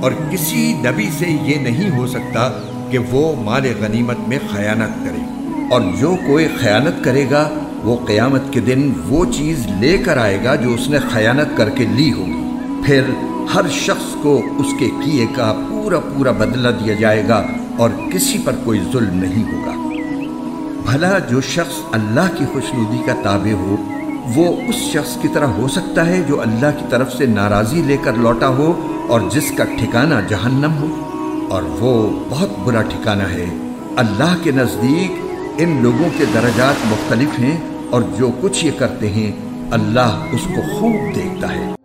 और किसी नबी से ये नहीं हो सकता कि वो माल गनीमत में खयानत करे। और जो कोई खयानत करेगा वो क़यामत के दिन वो चीज़ लेकर आएगा जो उसने खयानत करके ली होगी। फिर हर शख्स को उसके किए का पूरा पूरा बदला दिया जाएगा और किसी पर कोई जुल्म नहीं होगा। भला जो शख्स अल्लाह की खुशनुदी का ताबे हो वो उस शख्स की तरह हो सकता है जो अल्लाह की तरफ से नाराज़ी लेकर लौटा हो और जिसका ठिकाना जहन्नम हो, और वो बहुत बुरा ठिकाना है। अल्लाह के नज़दीक इन लोगों के दर्जात मुख्तलिफ हैं और जो कुछ ये करते हैं अल्लाह उसको खूब देखता है।